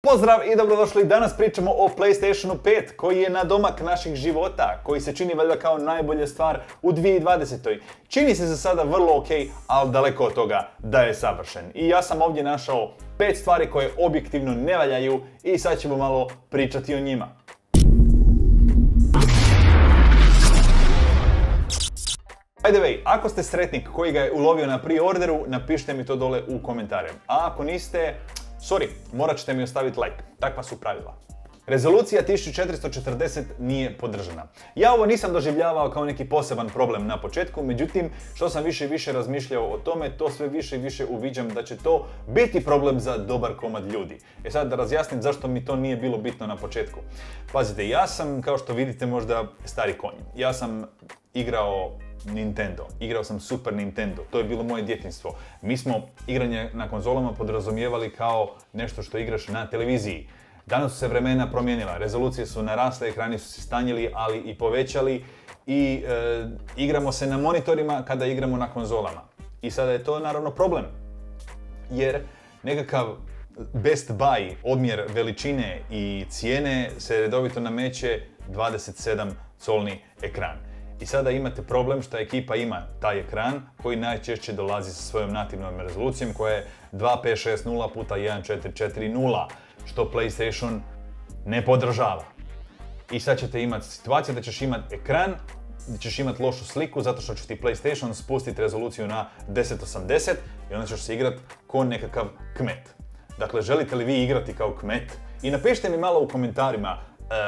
Pozdrav i dobrodošli, danas pričamo o PlayStationu 5 koji je nadomak naših života, koji se čini valjda kao najbolja stvar u 2020. Čini se za sada vrlo ok, ali daleko od toga da je savršen. I ja sam ovdje našao 5 stvari koje objektivno ne valjaju i sad ćemo malo pričati o njima. By the way, ako ste sretnik koji ga je ulovio na pre-orderu, napišite mi to dole u komentare. A ako niste, sorry, morat ćete mi ostaviti like. Takva su pravila. Rezolucija 1440 nije podržana. Ja ovo nisam doživljavao kao neki poseban problem na početku, međutim, što sam više i više razmišljao o tome, to sve više i više uviđam da će to biti problem za dobar komad ljudi. Sad da razjasnim zašto mi to nije bilo bitno na početku. Pazite, ja sam, kao što vidite, možda stari konj. Ja sam igrao Nintendo, igrao sam Super Nintendo, to je bilo moje djetinjstvo. Mi smo igranje na konzolama podrazumijevali kao nešto što igraš na televiziji. Danas su se vremena promijenila, rezolucije su narasle, ekrani su se stanjili, ali i povećali i igramo se na monitorima kada igramo na konzolama. I sada je to naravno problem, jer nekakav best buy, odmjer veličine i cijene se redovito nameće 27 solni ekran. I sada imate problem što ekipa ima taj ekran koji najčešće dolazi sa svojom nativnom rezolucijom koja je 2560 puta 1440, što PlayStation ne podržava. I sad ćete imati situaciju da ćeš imati ekran, da ćeš imati lošu sliku zato što će ti PlayStation spustiti rezoluciju na 1080 i onda ćeš se igrati ko nekakav kmet. Dakle, želite li vi igrati kao kmet? I napišite mi malo u komentarima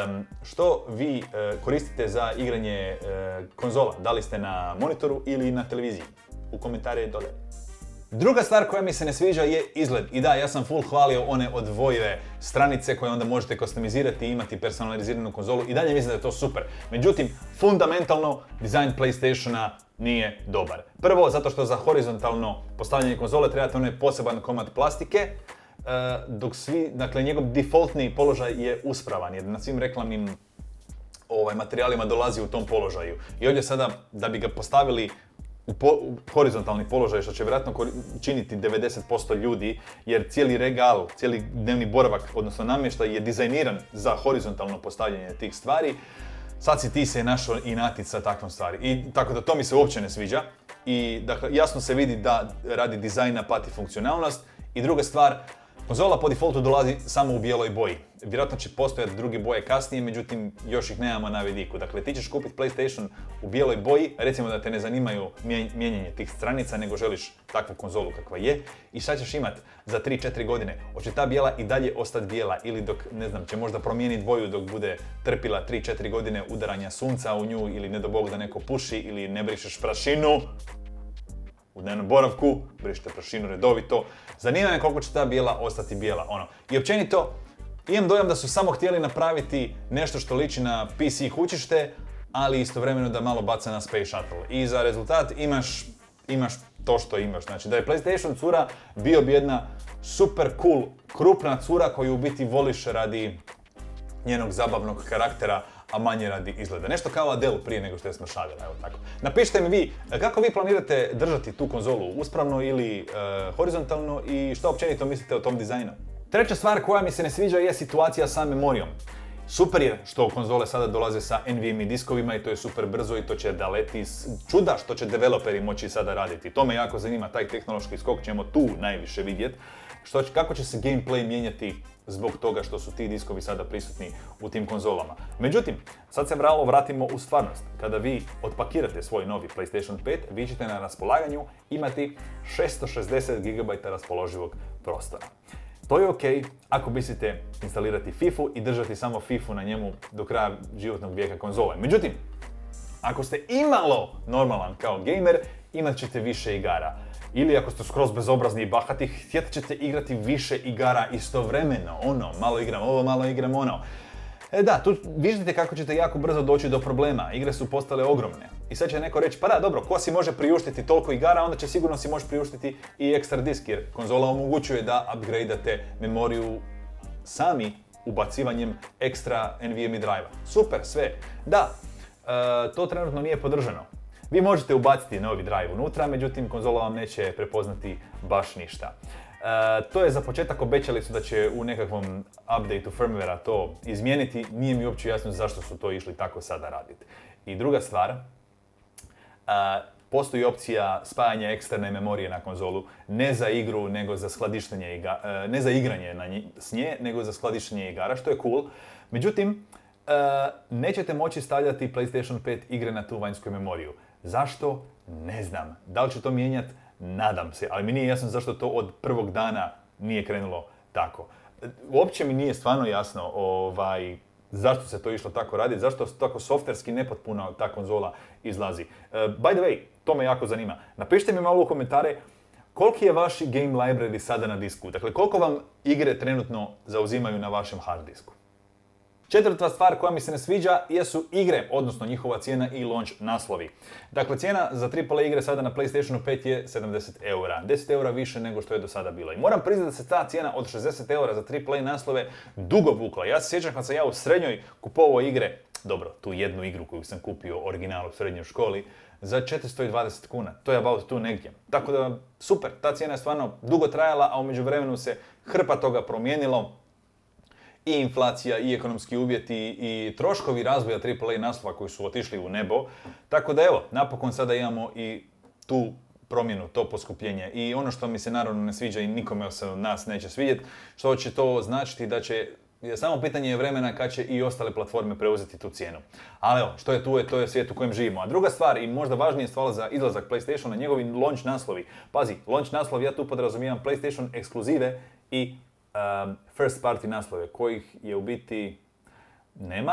što vi koristite za igranje konzola. Da li ste na monitoru ili na televiziji? U komentare dole. Druga stvar koja mi se ne sviđa je izgled. I da, ja sam full hvalio one odvojive stranice koje onda možete customizirati i imati personaliziranu konzolu. I dalje mislim da je to super. Međutim, fundamentalno, dizajn PlayStationa nije dobar. Prvo, zato što za horizontalno postavljanje konzole trebate onaj poseban komad plastike, dok dakle, njegov defaultni položaj je uspravan, jer na svim reklamnim materijalima dolazi u tom položaju. I ovdje sada, da bi ga postavili u horizontalni položaj, što će vjerojatno činiti 90% ljudi, jer cijeli regal, cijeli dnevni boravak, odnosno namještaj je dizajniran za horizontalno postavljanje tih stvari, sad si ti se našao i natit sa takvom stvari. I tako da to mi se uopće ne sviđa. I dakle, jasno se vidi da radi dizajna pati funkcionalnost. I druga stvar, konzola po defaultu dolazi samo u bijeloj boji. Vjerojatno će postojati druge boje kasnije, međutim još ih nemamo na vidiku. Dakle, ti ćeš kupiti PlayStation u bijeloj boji, recimo da te ne zanimaju mijenjanje tih stranica, nego želiš takvu konzolu kakva je. I šta ćeš imati za 3-4 godine? Hoće ta bijela i dalje ostati bijela ili dok, ne znam, će možda promijeniti boju dok bude trpila 3-4 godine udaranja sunca u nju ili ne do Bog da neko puši ili ne brišeš prašinu u dnevnom boravku, brišite prašinu redovito. Zanima me koliko će ta bijela ostati bijela. I općenito, imam dojam da su samo htjeli napraviti nešto što liči na PC kućište, ali istovremeno da malo baca na Space Shuttle. I za rezultat imaš to što imaš. Znači da je PlayStation cura bio bi jedna super cool, krupna cura koju u biti voliš radi njenog zabavnog karaktera, a manje radi izgleda. Nešto kao Adele prije nego što je smršavila, evo tako. Napišite mi vi kako vi planirate držati tu konzolu, uspravno ili horizontalno i što općenito mislite o tom dizajnu. Treća stvar koja mi se ne sviđa je situacija sa memorijom. Super je što konzole sada dolaze sa NVMe diskovima i to je super brzo i to će da leti. Čuda što će developeri moći sada raditi. To me jako zanima, taj tehnološki skok ćemo tu najviše vidjeti. Kako će se gameplay mijenjati zbog toga što su ti diskovi sada prisutni u tim konzolama. Međutim, sad se vratimo u stvarnost. Kada vi otpakirate svoj novi PlayStation 5, vi ćete na raspolaganju imati 660 GB raspoloživog prostora. To je ok ako mislite instalirati FIFU i držati samo FIFU na njemu do kraja životnog vijeka konzole. Međutim, ako ste imalo normalan kao gamer, imat ćete više igara. Ili ako ste skroz bezobrazni i bahati, htjet ćete igrati više igara istovremeno. Malo igram ovo, malo igram ono. Da, tu vidite kako ćete jako brzo doći do problema. Igre su postale ogromne. I sad će neko reći, pa da, dobro, ko si može priuštiti toliko igara, onda će sigurno si može priuštiti i ekstra disk, jer konzola omogućuje da upgradeate memoriju sami ubacivanjem ekstra NVMe drive-a. Super, sve. Da, to trenutno nije podržano. Vi možete ubaciti novi drive unutra, međutim konzola vam neće prepoznati baš ništa. To je za početak, obećali su da će u nekakvom updateu firmwarea to izmijeniti. Nije mi uopće jasno zašto su to išli tako sada raditi. I druga stvar, postoji opcija spajanja eksterne memorije na konzolu, ne za igru, nego za skladištenje ne za igranje s nje, nego za skladištenje igara, što je cool. Međutim, nećete moći stavljati PlayStation 5 igre na tu vanjsku memoriju. Zašto? Ne znam. Da li će to mijenjati? Nadam se, ali mi nije jasno zašto to od prvog dana nije krenulo tako. Uopće mi nije stvarno jasno zašto se to išlo tako raditi, zašto tako softverski nepotpuno ta konzola izlazi. By the way, to me jako zanima. Napišite mi malo u komentare koliki je vaš game library sada na disku. Dakle, koliko vam igre trenutno zauzimaju na vašem hard disku. Četvrta stvar koja mi se ne sviđa jesu igre, odnosno njihova cijena i launch naslovi. Dakle, cijena za AAA igre sada na PlayStationu 5 je 70 eura. 10 eura više nego što je do sada bila. I moram priznati da se ta cijena od 60 eura za AAA naslove dugo vukla. Ja se sjećam kad sam ja u srednjoj kupovao igre, dobro, tu jednu igru koju sam kupio original u srednjoj školi, za 420 kuna. To je about tu negdje. Tako da, super, ta cijena je stvarno dugo trajala, a u međuvremenu se hrpa toga promijenilo. I inflacija, i ekonomski uvjeti, i troškovi razvoja AAA naslova koji su otišli u nebo. Tako da evo, napokon sada imamo i tu promjenu, to poskupljenje. I ono što mi se naravno ne sviđa i nikome se od nas neće svidjeti, što će to značiti da će, samo pitanje je vremena kad će i ostale platforme preuzeti tu cijenu. Ali evo, što je tu, to je svijet u kojem živimo. A druga stvar i možda važnija stvar za izlazak PlayStationa, njegovi launch naslovi. Pazi, launch naslov, ja tu podrazumijevam PlayStation ekskluzive i first party naslove, kojih je u biti nema.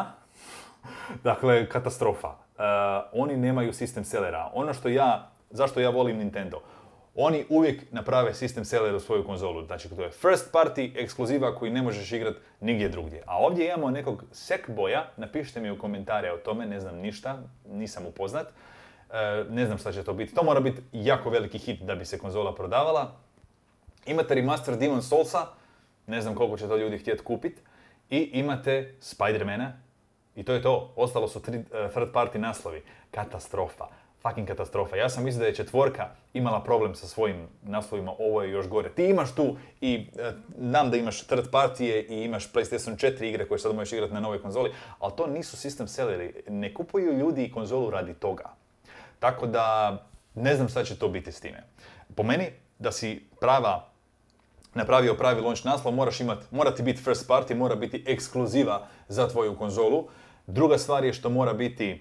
Dakle, katastrofa. Oni nemaju system sellera. Ono zašto ja volim Nintendo, oni uvijek naprave system seller u svoju konzolu. Znači, to je first party ekskluziva koji ne možeš igrati nigdje drugdje. A ovdje imamo nekog Sackboya, napišite mi u komentare o tome, ne znam ništa, nisam upoznat. Ne znam šta će to biti. To mora biti jako veliki hit da bi se konzola prodavala. Imate remaster Demon's Soulsa, ne znam koliko će to ljudi htjeti kupiti. I imate Spider-mana. I to je to. Ostalo su third party naslovi. Katastrofa. Fucking katastrofa. Ja sam mislio da je četvorka imala problem sa svojim naslovima, ovo je još gore. Ti imaš tu i znam da imaš third partije i imaš PlayStation 4 igre koje sad možeš igrati na novoj konzoli, ali to nisu system selleri. Ne kupuju ljudi konzolu radi toga. Tako da ne znam šta će to biti s time. Po meni, da si napravio pravi launch naslov, mora ti biti first party, mora biti ekskluziva za tvoju konzolu. Druga stvar je što mora biti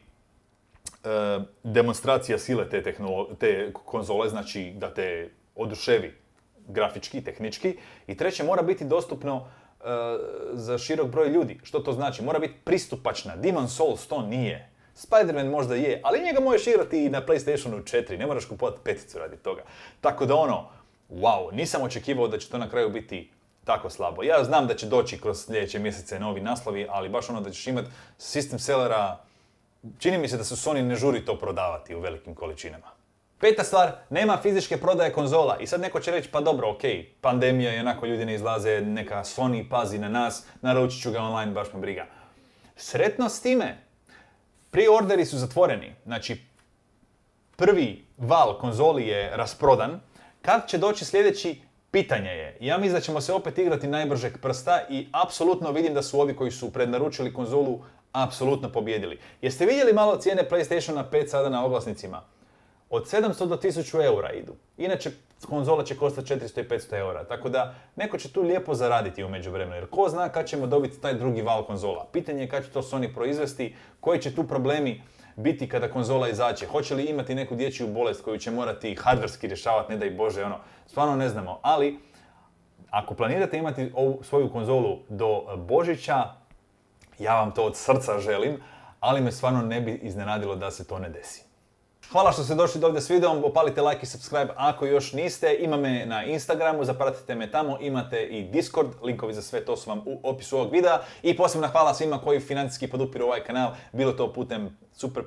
demonstracija sile te konzole, znači da te oduševi grafički, tehnički. I treće, mora biti dostupno za širok broj ljudi. Što to znači? Mora biti pristupačna. Demon's Souls to nije. Spider-Man možda je, ali njega možeš igrati i na PlayStationu 4, ne moraš kupovati peticu radi toga. Tako da wow, nisam očekivao da će to na kraju biti tako slabo. Ja znam da će doći kroz sljedeće mjesece novi naslovi, ali baš da ćeš imati system sellera, čini mi se da se Sony ne žuri to prodavati u velikim količinama. Peta stvar, nema fizičke prodaje konzola. I sad neko će reći, pa dobro, okej, pandemija i onako ljudi ne izlaze, neka Sony pazi na nas, naručit ću ga online, baš me briga. Sretno s time, pre-orderi su zatvoreni, znači prvi val konzoli je rasprodan. Kad će doći sljedeći, pitanje je. Ja mislim da ćemo se opet igrati najbržeg prsta i apsolutno vidim da su ovi koji su prednaručili konzolu apsolutno pobjedili. Jeste vidjeli malo cijene PlayStationa 5 sada na oglasnicima? Od 700 do 1000 eura idu. Inače, konzola će koštati 400 i 500 eura. Tako da, neko će tu lijepo zaraditi u međuvremenu. Jer ko zna kad ćemo dobiti taj drugi val konzola. Pitanje je kad će to Sony proizvesti, koji će tu problemi biti kada konzola izađe. Hoće li imati neku dječju bolest koju će morati hardverski rješavati, ne daj Bože, stvarno ne znamo. Ali, ako planirate imati ovu svoju konzolu do Božića, ja vam to od srca želim, ali me stvarno ne bi iznenadilo da se to ne desi. Hvala što ste došli do ovdje s videom, opalite like i subscribe ako još niste. Ima me na Instagramu, zapratite me tamo, imate i Discord, linkovi za sve to su vam u opisu ovog videa. I posebna hvala svima koji financijski podupiru ovaj kanal, bilo to putem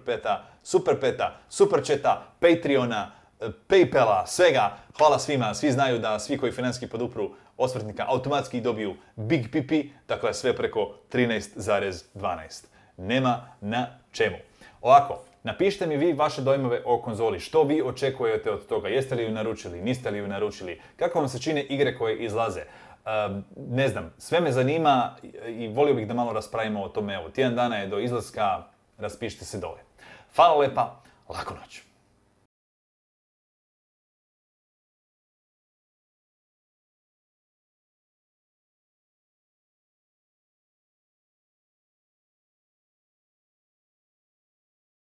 Super Chata, Patreona, Paypala, svega. Hvala svima, svi znaju da svi koji financijski podupru Osvrtnika automatski dobiju Big Pipi, dakle sve preko 13,12. Nema na čemu. Ovako, Napišite mi vi vaše dojmove o konzoli, što vi očekujete od toga, jeste li ju naručili, niste li ju naručili, kako vam se čine igre koje izlaze. Ne znam, sve me zanima i volio bih da malo raspravimo o tome. Evo, tjedan dana je do izlaska, raspišite se dole. Hvala lepa, laku noć.